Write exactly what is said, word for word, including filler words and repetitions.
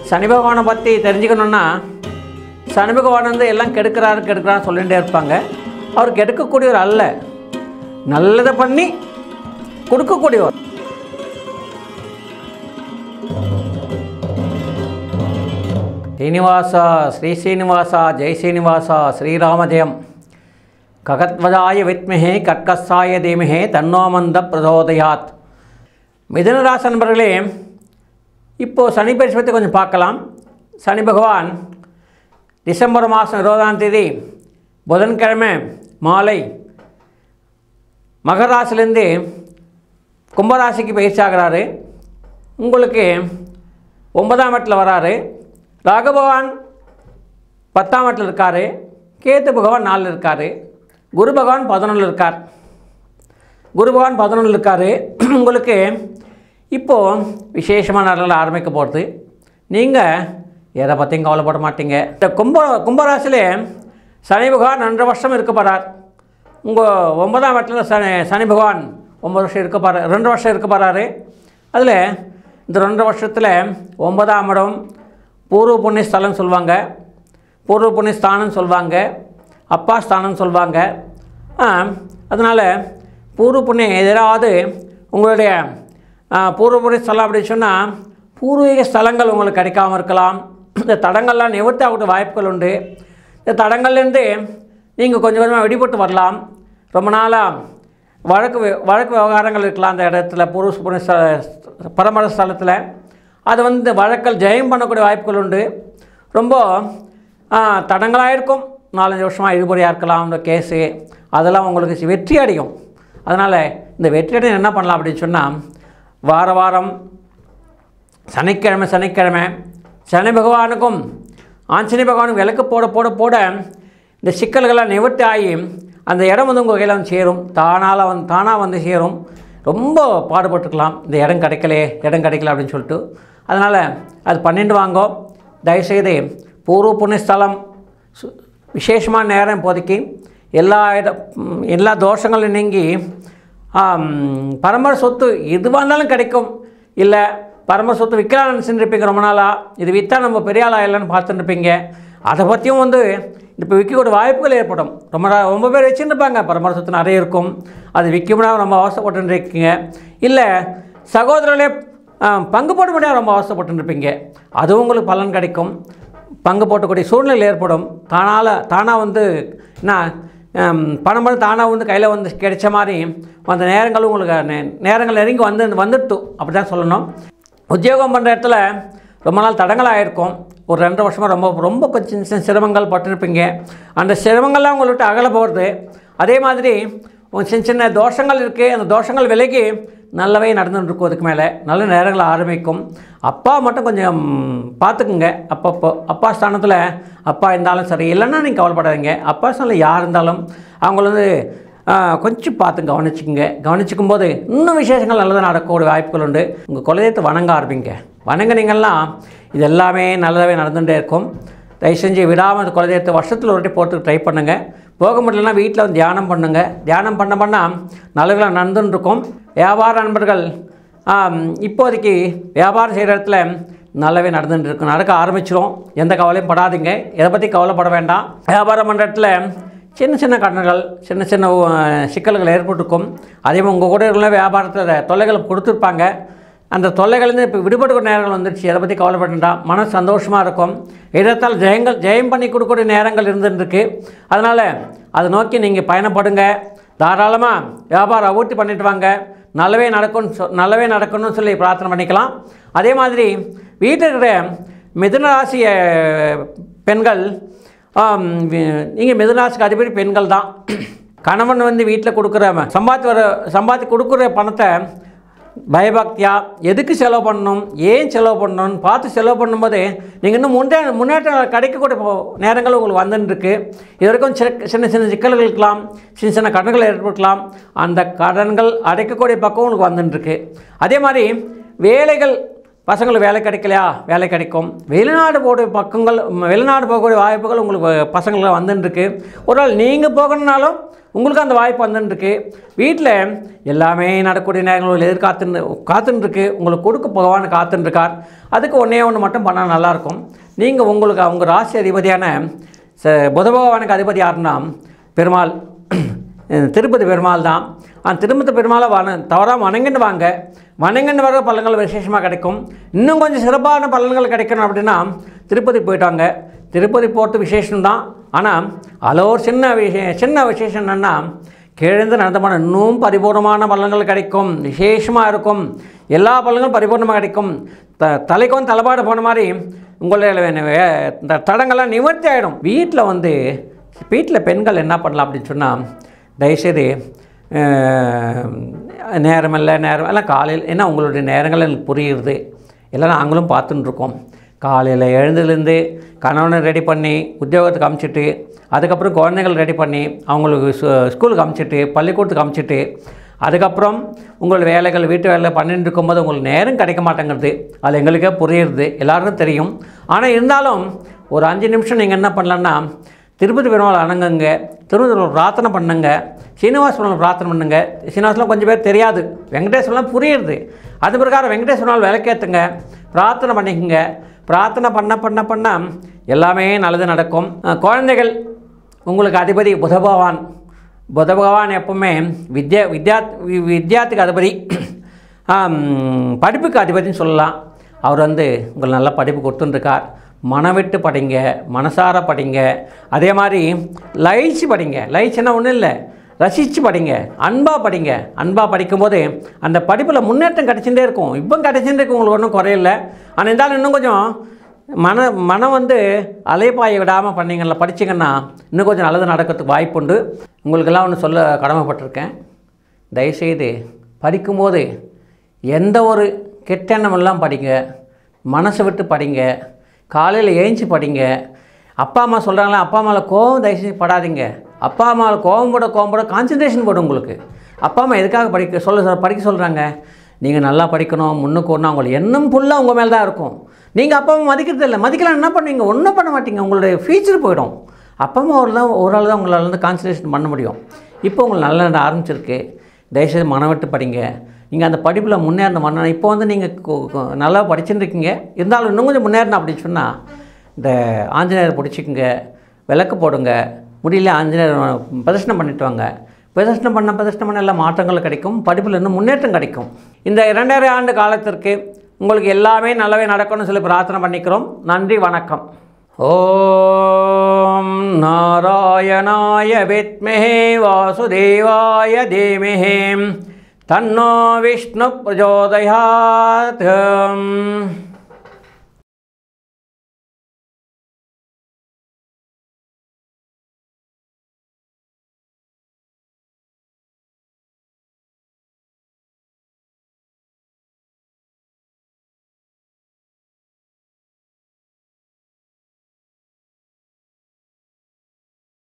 சனி பகவானை பற்றி தெரிஞ்சுக்கணுன்னா சனி பகவான் வந்து எல்லாம் கெடுக்கிறாரு கெடுக்கிறான்னு சொல்லிகிட்டே இருப்பாங்க. அவர் கெடுக்கக்கூடியவர் அல்ல, நல்லதை பண்ணி கொடுக்கக்கூடியவர். ஸ்ரீனிவாசா ஸ்ரீ ஸ்ரீனிவாசா ஜெய் ஸ்ரீனிவாசா ஸ்ரீராமஜெயம். ககத்வஜாய வித்மஹே கர்க்கசாய தீமஹே தன்னோமந்த பிரசோதயாத். மிதுனராசி நண்பர்களே, இப்போது சனி பயிற்சி பற்றி கொஞ்சம் பார்க்கலாம். சனி பகவான் டிசம்பர் மாதம் இருபதாம் தேதி புதன்கிழமை மாலை மகர ராசிலேருந்து கும்பராசிக்கு பயிற்சி ஆகிறாரு. உங்களுக்கு ஒன்பதாம் இடத்துல வராரு. ராகு பகவான் பத்தாம் இடத்துல இருக்கார். கேத்து பகவான் நாலில் இருக்கார். குரு பகவான் பதினொன்றில் இருக்கார். குரு பகவான் பதினொன்றில் இருக்கார். உங்களுக்கு இப்போது விசேஷமான நாளில் ஆரம்பிக்க போகிறது. நீங்கள் எதை பற்றியும் கவலைப்பட மாட்டீங்க. இந்த கும்ப கும்பராசிலே சனி பகவான் ரெண்டு வருஷம் இருக்க போகிறார். உங்கள் ஒன்பதாம் இடத்துல சனி சனி பகவான் ஒம்பது வருஷம் இருக்க போகிற ரெண்டு வருஷம் இருக்க போகிறாரு. அதில் இந்த ரெண்டு வருஷத்தில் ஒன்பதாம் இடம் பூர்வ புண்ணிய ஸ்தலம்னு சொல்லுவாங்க, பூர்வ புண்ணிய ஸ்தானம்னு சொல்லுவாங்க, அப்பா ஸ்தானம்னு சொல்லுவாங்க. அதனால் பூர்வ புண்ணியம் எதிராவது உங்களுடைய பூர்வ புண்ணிய ஸ்தலம் அப்படின்னு சொன்னால் பூர்வீக ஸ்தலங்கள் உங்களுக்கு கிடைக்காமல் இருக்கலாம். இந்த தடங்கள்லாம் நிவர்த்தி ஆகக்கூடிய வாய்ப்புகள் உண்டு. இந்த தடங்கள்லேருந்து நீங்கள் கொஞ்சம் கொஞ்சமாக வெடிபட்டு வரலாம். ரொம்ப நாளாக வழக்கு வழக்கு விவகாரங்கள் இருக்கலாம் அந்த இடத்துல பூர்வ புண்ணிய ஸ்த பரமர ஸ்தலத்தில். அது வந்து வழக்கல் ஜெயம் பண்ணக்கூடிய வாய்ப்புகள் உண்டு. ரொம்ப தடங்களாக இருக்கும். நாலஞ்சு வருஷமாக இழுபறியாக இருக்கலாம் இந்த கேஸு. அதெல்லாம் உங்களுக்கு வெற்றி அடையும். அதனால் இந்த வெற்றி அடைய என்ன பண்ணலாம் அப்படின்னு சொன்னால், வார வாரம் சனிக்கிழமை சனிக்கிழமை சனி பகவானுக்கும் ஆஞ்சநேய பகவானுக்கும் விளக்கு போட போட போட இந்த சிக்கல்கள்லாம் நிவர்த்தி ஆகி அந்த இடம் வந்து உங்கள் கையில் வந்து சேரும். தானாக வந்து தானாக வந்து சேரும். ரொம்ப பாடுபட்டுருக்கலாம், இந்த இடம் கிடைக்கலே இடம் கிடைக்கல அப்படின்னு சொல்லிட்டு. அதனால் அது பன்னெண்டு வாங்கோ. தயவுசெய்து பூர்வ புண்ணிய ஸ்தலம் விசேஷமான நேரம் இப்போதைக்கு எல்லா இட எல்லா தோஷங்களும் நீங்கி பரம்பரை சொத்து எதுவாக இருந்தாலும் கிடைக்கும். இல்லை பரம சொத்து விற்கலாம்னு நினச்சிருப்பீங்க ரொம்ப நாளாக. இது விற்றா நம்ம பெரிய ஆளாக இல்லைன்னு பார்த்துட்டுருப்பீங்க. அதை பற்றியும் வந்து இப்போ விற்கக்கூடிய வாய்ப்புகள் ஏற்படும். ரொம்ப ரொம்ப பேர் வச்சுருப்பாங்க, பரம்பரை சொத்து நிறைய இருக்கும். அது விற்கும்னா ரொம்ப அவசரப்பட்டுருக்கீங்க. இல்லை சகோதரர்களே பங்கு போட முடியாது ரொம்ப அவசரப்பட்டுருப்பீங்க. அதுவும் உங்களுக்கு பலன் கிடைக்கும். பங்கு போட்டக்கூடிய சூழ்நிலை ஏற்படும். தானால் தானாக வந்து என்ன பணம் பண்ணி தானாக வந்து கையில் வந்து கிடைச்ச மாதிரி அந்த நேரங்கள் உங்களுக்கு நே நேரங்கள் நெருங்கி வந்து வந்துட்டு அப்படி தான் சொல்லணும். உத்தியோகம் பண்ணுற இடத்துல ரொம்ப நாள் தடங்களாக இருக்கும். ஒரு ரெண்டு வருஷமாக ரொம்ப ரொம்ப கொஞ்சம் சின்ன சிரமங்கள் பட்டிருப்பீங்க. அந்த சிரமங்கள்லாம் உங்கள்கிட்ட அகல போகிறது. அதே மாதிரி சின்ன சின்ன தோஷங்கள் இருக்குது. அந்த தோஷங்கள் விலகி நல்லவே நடந்துட்டு இருக்கும். அதுக்கு மேலே நல்ல நேரங்கள் ஆரம்பிக்கும். அப்பா மட்டும் கொஞ்சம் பார்த்துக்குங்க. அப்பப்போ அப்பா ஸ்தானத்தில் அப்பா இருந்தாலும் சரி, இல்லைன்னா நீங்கள் கவலைப்படாதீங்க. அப்பா ஸ்தானத்தில் யார் இருந்தாலும் அவங்கள வந்து கொஞ்சம் பார்த்து கவனிச்சுக்குங்க. கவனிச்சிக்கும் போது இன்னும் விசேஷங்கள் நல்லதாக நடக்கக்கூடிய வாய்ப்புகள் உண்டு. உங்கள் குலதெய்வத்தை வணங்க ஆரம்பிங்க. வணங்கினீங்கன்னா இது எல்லாமே நல்லதாகவே நடந்துகிட்டே இருக்கும். தயவு செஞ்சு விடாமல் அந்த குலதெய்வத்தை வருஷத்தில் ஒரு வாட்டி போட்டு ட்ரை பண்ணுங்கள். போக முடியலன்னா வீட்டில் வந்து தியானம் பண்ணுங்கள். தியானம் பண்ண பண்ணால் நல்லதாக நடந்துன்னு இருக்கும். வியாபார நண்பர்கள் இப்போதைக்கு வியாபாரம் செய்கிற இடத்துல நல்லாவே நடந்துட்டு இருக்கும். நடக்க ஆரம்பிச்சிடும். எந்த கவலையும் படாதீங்க. எதை பற்றி கவலைப்பட வேண்டாம். வியாபாரம் பண்ணுற இடத்துல சின்ன சின்ன கடன்கள் சின்ன சின்ன சிக்கல்கள் ஏற்பட்டுருக்கும். அதேமாதிரி உங்கள் கூட உள்ள வியாபாரத்தில் தொல்லைகள் கொடுத்துருப்பாங்க. அந்த தொல்லைகள்லேருந்து இப்போ விடுபடுற நேரங்கள் வந்துடுச்சு. எதை பற்றி கவலைப்பட்டுட்டா மன சந்தோஷமாக இருக்கும். இடத்தால் ஜெயங்கள் ஜெயம் பண்ணி கொடுக்கக்கூடிய நேரங்கள் இருந்துருக்கு. அதனால் அதை நோக்கி நீங்கள் பயணப்படுங்க. தாராளமாக வியாபாரம் ஊட்டி பண்ணிட்டு வாங்க. நல்லவே நடக்கும்னு சொ நல்லவே நடக்கணும்னு சொல்லி பிரார்த்தனை பண்ணிக்கலாம். அதே மாதிரி வீட்டில் இருக்கிற மிதுன ராசி பெண்கள், நீங்கள் மிதுன ராசிக்கு அதிபதி பெண்கள் தான். கணவன் வந்து வீட்டில் கொடுக்குற சம்பாத்தி வர சம்பாத்தி கொடுக்குற பணத்தை பயபக்தியாக எதுக்கு செலவு பண்ணணும், ஏன் செலவு பண்ணணும்னு பார்த்து செலவு பண்ணும்போது நீங்கள் இன்னும் முன்னே முன்னேற்றம் கிடைக்கக்கூடிய நேரங்கள் உங்களுக்கு வந்துருக்கு. இது வரைக்கும் சின்ன சின்ன சிக்கல்கள் இருக்கலாம், சின்ன சின்ன கடன்கள் ஏற்படுத்தலாம். அந்த கடன்கள் அடைக்கக்கூடிய பக்கம் உங்களுக்கு வந்துருக்கு. அதே மாதிரி வேலைகள் பசங்களுக்கு வேலை கிடைக்கலையா, வேலை கிடைக்கும். வெளிநாடு போகிற பக்கங்கள் வெளிநாடு போகக்கூடிய வாய்ப்புகள் உங்களுக்கு பசங்களுக்கு வந்துட்டுருக்கு. ஒரு நாள் நீங்கள் போகணுன்னாலும் உங்களுக்கு அந்த வாய்ப்பு வந்துட்டுருக்கு. வீட்டில் எல்லாமே நடக்கூடிய நேரங்கள் எதிர்காத்துன்னு காத்துட்டுருக்கு. உங்களுக்கு கொடுக்க பகவான் காத்துட்டுருக்கார். அதுக்கு ஒன்றே ஒன்று மட்டும் பண்ணால் நல்லாயிருக்கும். நீங்கள் உங்களுக்கு அவங்க ராசி அதிபதியான ச புத பகவானுக்கு அதிபதி யாருன்னா பெருமாள், திருப்பதி பெருமாள் தான். அந்த திருப்பதி பெருமாளை வன தவறாக வணங்கின்னு வாங்க. வணங்கின்னு வர பலன்கள் விசேஷமாக கிடைக்கும். இன்னும் கொஞ்சம் சிறப்பான பலன்கள் கிடைக்கணும் அப்படின்னா திருப்பதி போயிட்டாங்க. திருப்பதி போகிறது விசேஷம்தான். ஆனால் அதில் ஒரு சின்ன விஷயம் சின்ன விசேஷம் என்னென்னா கீழேந்து நடந்தமான இன்னும் பரிபூர்ணமான பலன்கள் கிடைக்கும். விசேஷமாக இருக்கும். எல்லா பலன்களும் பரிபூர்ணமாக கிடைக்கும். த தலைக்கும் தலைப்பாடு போன மாதிரி உங்களுடைய இந்த தடங்கள்லாம் நிவர்த்தி ஆகிடும். வீட்டில் வந்து வீட்டில் பெண்கள் என்ன பண்ணலாம் அப்படின்னு சொன்னால் தயவுசெய்து நேரம் இல்லை நேரம் எல்லாம் காலையில் ஏன்னா உங்களுடைய நேரங்கள் எனக்கு புரியுறது எல்லாம் நாங்களும் பார்த்துட்டுருக்கோம். காலையில் எழுந்துலேருந்து கணவனை ரெடி பண்ணி உத்தியோகத்துக்கு அமுச்சிட்டு அதுக்கப்புறம் குழந்தைகள் ரெடி பண்ணி அவங்களுக்கு ஸ்கூலுக்கு அமுச்சிட்டு பள்ளிக்கூடத்துக்கு அமுச்சிட்டு அதுக்கப்புறம் உங்கள் வேலைகள் வீட்டு வேலை பண்ணிட்டு இருக்கும்போது உங்களுக்கு நேரம் கிடைக்க மாட்டேங்கிறது. அது எங்களுக்கே புரியுறது, எல்லாருக்கும் தெரியும். ஆனால் இருந்தாலும் ஒரு அஞ்சு நிமிஷம் நீங்கள் என்ன பண்ணலான்னா திருப்பதி பெருமாள் அணங்குங்க, திருப்பதி பிரார்த்தனை பண்ணுங்க, சீனிவாச பிரார்த்தனை பண்ணுங்க. சீனிவாசலாம் கொஞ்சம் பேர் தெரியாது, வெங்கடேஸ்வரலாம் புரியுறது. அது பிரகாரம் வெங்கடேஸ்வரனால் விளக்கேற்றுங்க, பிரார்த்தனை பண்ணிக்கோங்க. பிரார்த்தனை பண்ண பண்ண பண்ண எல்லாமே நல்லது நடக்கும். குழந்தைகள் உங்களுக்கு அதிபதி புத பகவான். புத பகவான் எப்பவுமே வித்யா வித்யா வித்யார்த்திக்கு அதிபதி, படிப்புக்கு அதிபதினு சொல்லலாம். அவர் வந்து உங்களுக்கு நல்ல படிப்பு கொடுத்துட்டுருக்கார். மனவிட்டு படிங்க, மனசார படிங்க. அதே மாதிரி லயிச்சு படிங்க. லயிச்சுன்னா ஒன்றும் இல்லை, ரசித்து படிங்க, அன்பாக படிங்க. அன்பாக படிக்கும்போது அந்த படிப்பில் முன்னேற்றம் கிடச்சிட்டே இருக்கும். இப்போ கிடச்சிட்டே இருக்கும், உங்களுக்கு ஒன்றும் குறையில்லை. ஆனால் இருந்தாலும் இன்னும் கொஞ்சம் மன மனம் வந்து அலைப்பாய விடாமல் பண்ணிங்கள்ல படிச்சிங்கன்னா இன்னும் கொஞ்சம் நல்லது நடக்கிறதுக்கு வாய்ப்பு உண்டு. உங்களுக்கெல்லாம் ஒன்று சொல்ல கடமைப்பட்டிருக்கேன். தயவுசெய்து படிக்கும்போது எந்த ஒரு கெட்ட எண்ணமெல்லாம் படிங்க, மனசை விட்டு படிங்க, காலையில் ஏஞ்சி படிங்க. அப்பா அம்மா சொல்கிறாங்களா, அப்பா அம்மாவில் கோவம் தயவுசெய்து படாதீங்க. அப்பா அம்மாவில் கோவம் போட கோவம் போட கான்சன்ட்ரேஷன் போடும் உங்களுக்கு. அப்பா அம்மா எதுக்காக படிக்க சொல்ல படிக்க சொல்கிறாங்க? நீங்கள் நல்லா படிக்கணும், முன்னுக்கு ஒன்றா உங்களுக்கு எண்ணம் ஃபுல்லாக உங்கள் மேலே தான் இருக்கும். நீங்கள் அப்பா அம்மா மதிக்கிறது இல்லை. மதிக்கலாம் என்ன பண்ணுவீங்க? ஒன்றும் பண்ண மாட்டீங்க. உங்களுடைய ஃபியூச்சர் போயிடும். அப்பா அம்மா ஒரு தான் ஒரு ஆள் தான் உங்களால் வந்து கான்சன்ட்ரேஷன் பண்ண முடியும். இப்போ உங்களுக்கு நல்ல ஆரம்பிச்சிருக்கு. தயவுசெய்து மனம் விட்டு படிங்க. நீங்கள் அந்த படிப்பில் முன்னேறின பண்ணணும். இப்போ வந்து நீங்கள் நல்லா படிச்சுட்டு இருக்கீங்க, இருந்தாலும் இன்னும் கொஞ்சம் முன்னேறணும் அப்படின்னு சொன்னால் இந்த ஆஞ்சநேயர் பிடிச்சிக்குங்க, விளக்கு போடுங்க. முடியல ஆஞ்சநேயர் பிரதர்ஷனம் பண்ணிட்டு வாங்க. பிரதர்ஷனம் பண்ண பிரதர்ஷனம் பண்ண எல்லா மாற்றங்கள் கிடைக்கும். படிப்பில் இன்னும் முன்னேற்றம் கிடைக்கும். இந்த இரண்டரை ஆண்டு காலத்திற்கு உங்களுக்கு எல்லாமே நல்லவே நடக்கணும்னு சொல்லி பிரார்த்தனை பண்ணிக்கிறோம். நன்றி, வணக்கம். ஓம் நாராயணாய வித்மஹே வாசுதேவாய தீமஹி தன்னோ விஷ்ணு பிரச்சோதயாத்.